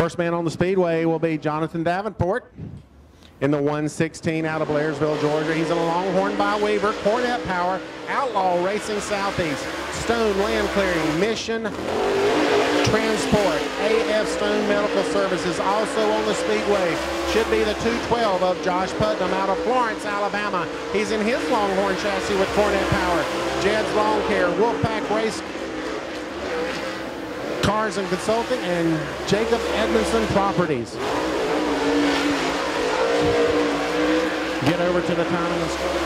First man on the speedway will be Jonathan Davenport in the 116 out of Blairsville, Georgia. He's in a Longhorn by Weaver, Cornet Power, Outlaw Racing Southeast, Stone Land Clearing, Mission Transport, AF Stone Medical Services. Also on the speedway should be the 212 of Josh Putnam out of Florence, Alabama. He's in his Longhorn chassis with Cornet Power, Jed's Lawn Care, Wolfpack Race Cars and Consulting, and Jacob Edmondson Properties. Get over to the timing and score.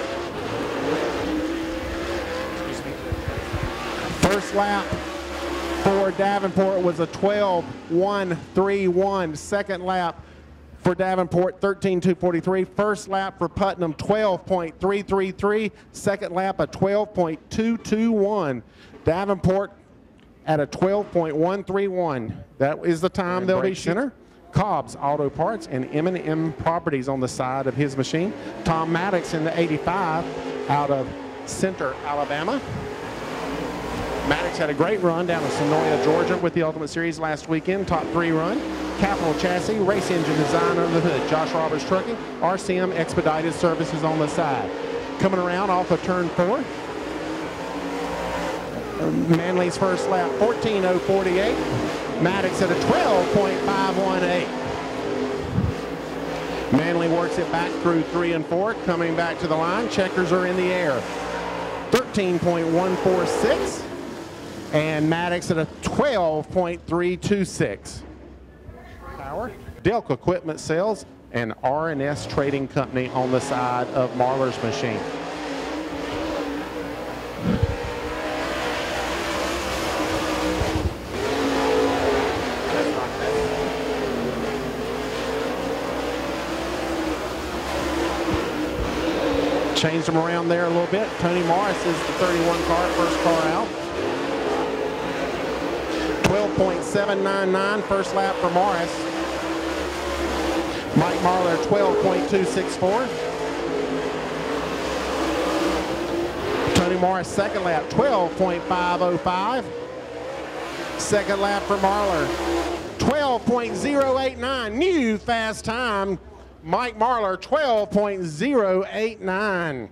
First lap for Davenport was a 12:1:31. Second lap for Davenport, 13:2:43. First lap for Putnam, 12.333. Second lap, a 12.221. Davenport at a 12.131. That is the time they'll be center. Cobb's Auto Parts and M&M Properties on the side of his machine. Tom Maddox in the 85 out of Center, Alabama. Maddox had a great run down in Sonoya, Georgia with the Ultimate Series last weekend. Top 3 run. Capital Chassis, Race Engine Design under the hood. Josh Roberts Trucking, RCM Expedited Services on the side. Coming around off of turn 4. Manley's first lap, 14:048. Maddox at a 12.518. Manley works it back through 3 and 4, coming back to the line. Checkers are in the air. 13.146. And Maddox at a 12.326. Power. Delk Equipment Sales and R&S Trading Company on the side of Marlar's machine. Changed them around there a little bit. Tony Morris is the 31 car, first car out. 12.799, first lap for Morris. Mike Marlar, 12.264. Tony Morris, second lap, 12.505. Second lap for Marlar, 12.089. New fast time. Mike Marlar, 12.089.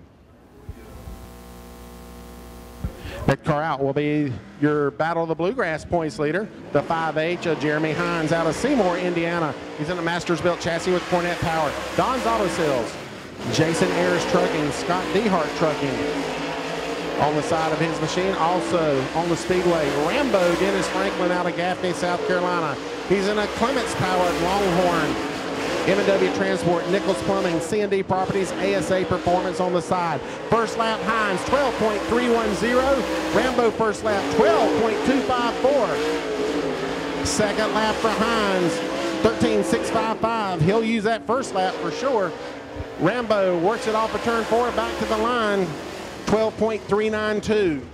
Next car out will be your Battle of the Bluegrass points leader, the 5H of Jeremy Hines out of Seymour, Indiana. He's in a Masters built chassis with Cornet Power. Don's Auto Sales, Jason Ayers Trucking, Scott Dehart Trucking on the side of his machine. Also on the speedway, Rambo Dennis Franklin out of Gaffney, South Carolina. He's in a Clements powered Longhorn. M&W Transport, Nichols Plumbing, C&D Properties, ASA Performance on the side. First lap, Hines, 12.310. Rambo first lap, 12.254. Second lap for Hines, 13.655. He'll use that first lap for sure. Rambo works it off of turn 4, back to the line, 12.392.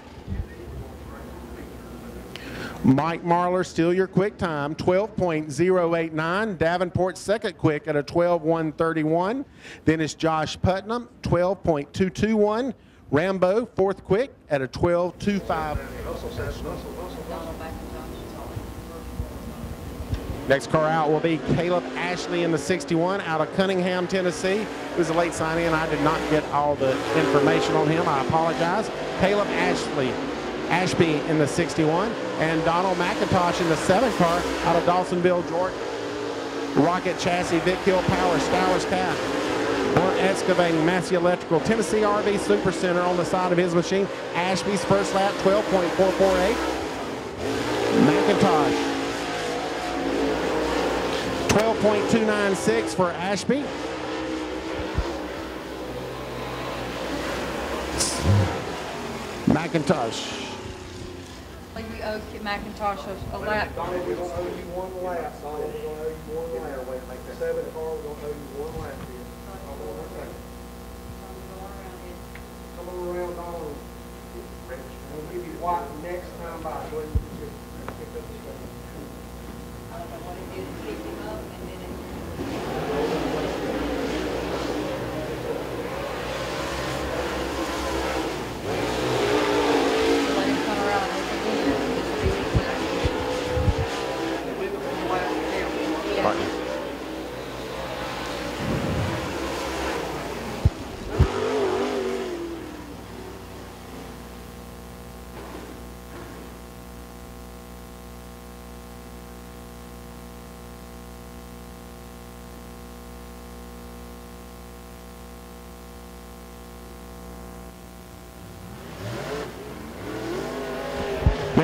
Mike Marlar, still your quick time, 12.089. Davenport second quick at a 12.131. Then it's Josh Putnam, 12.221. Rambo fourth quick at a 12.25. Next car out will be Caleb Ashley in the 61 out of Cunningham, Tennessee. It was a late signing and I did not get all the information on him. I apologize. Caleb Ashby in the 61, and Donald McIntosh in the 7 car out of Dawsonville, Georgia. Rocket Chassis, Vic Hill Power, Stowers Calf, Blunt Excavating, Massey Electrical, Tennessee RV Super Center on the side of his machine. Ashby's first lap, 12.448. McIntosh, 12.296 for Ashby. McIntosh. We owe McIntosh a lap. Donnie, we're going to owe you 1 lap. Donnie, we're going to owe you 1 lap. 7 car, we're going to owe you 1 lap here. Come on around, Donnie. We'll give you white next time by. Go ahead and pick up the stuff. I don't know what it is, pick him up and then it... Let him come around.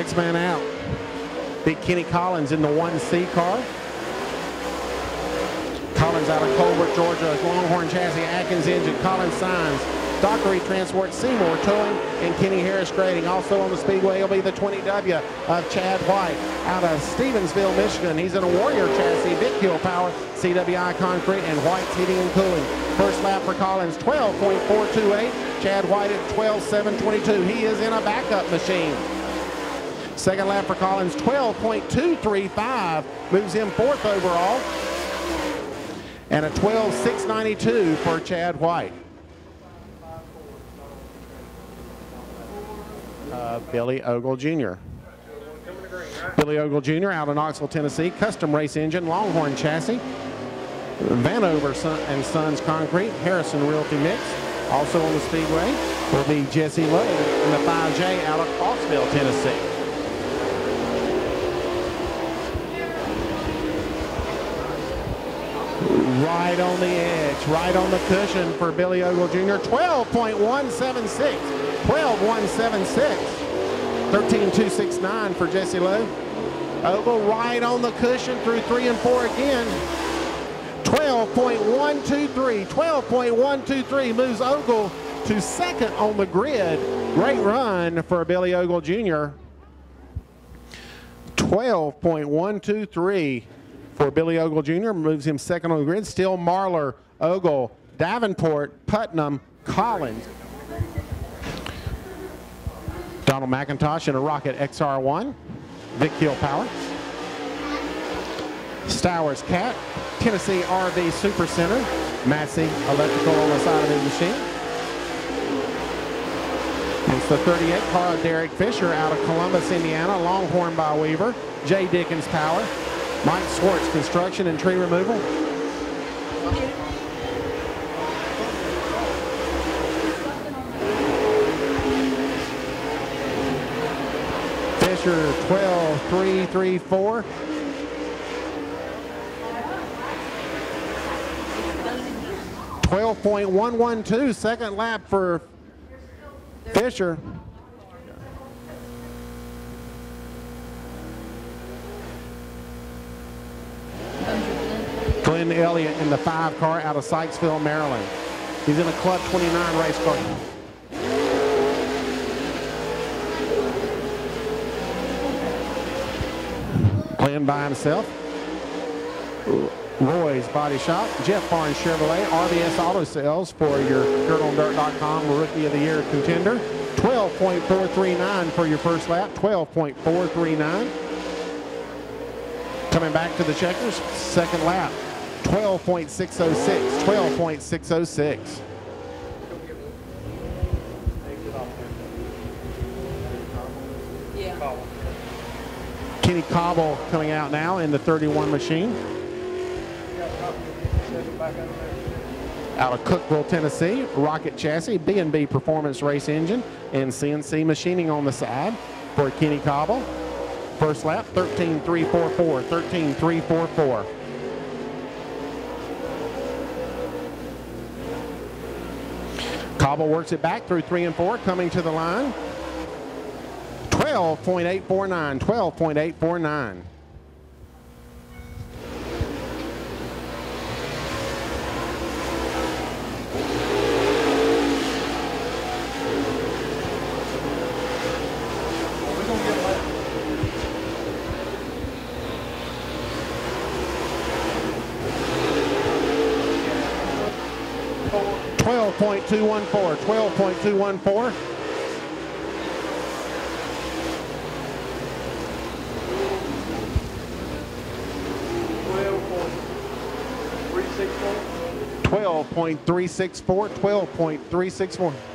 Next man out. Beat Kenny Collins in the 1C car. Collins out of Colbert, Georgia. Longhorn chassis, Atkins engine. Collins signs. Dockery Transport Seymour Towing and Kenny Harris Grading. Also on the Speedway will be the 20W of Chad White out of Stevensville, Michigan. He's in a Warrior chassis, Vic Hill Power, CWI Concrete, and White's Heating and Cooling. First lap for Collins, 12.428. Chad White at 12.722. He is in a backup machine. Second lap for Collins, 12.235. Moves him fourth overall. And a 12.692 for Chad White. Billy Ogle Jr. Billy Ogle Jr. out of Knoxville, Tennessee. Custom race engine, Longhorn chassis. Vanover and Sons Concrete, Harrison Realty Mix. Also on the Speedway will be Jesse Lowe in the 5J out of Crossville, Tennessee. Right on the edge, right on the cushion for Billy Ogle Jr. 12.176. 12.176. 13.269 for Jesse Lowe. Ogle right on the cushion through 3 and 4 again. 12.123. 12.123 moves Ogle to second on the grid. Great run for Billy Ogle Jr. 12.123 for Billy Ogle Jr. moves him second on the grid. Still Marlar, Ogle, Davenport, Putnam, Collins. Donald McIntosh in a Rocket XR1. Vic Hill Power. Stowers Cat. Tennessee RV Super Center. Massey Electrical on the side of his machine. It's the 38 car of Derek Fisher out of Columbus, Indiana. Longhorn by Weaver. J. Dickens Power. Mike Swartz Construction and Tree Removal. Fisher 12.334. .112, second lap for Fisher. Glenn Elliott in the 5 car out of Sykesville, Maryland. He's in a Club 29 race car. Glenn by himself. Roy's Body Shop, Jeff Barnes Chevrolet, RBS Auto Sales for your DirtOnDirt.com Rookie of the Year contender. 12.439 for your first lap, 12.439. Coming back to the checkers, second lap, 12.606, 12.606. Yeah. Kenny Cobble coming out now in the 31 machine. Out of Cookville, Tennessee, Rocket Chassis, B&B Performance Race Engine, and CNC Machining on the side for Kenny Cobble. First lap, 13.344, 13.344. Cobble works it back through 3 and 4, coming to the line. 12.849, 12.849. .214, 12.214. .364, 12.364.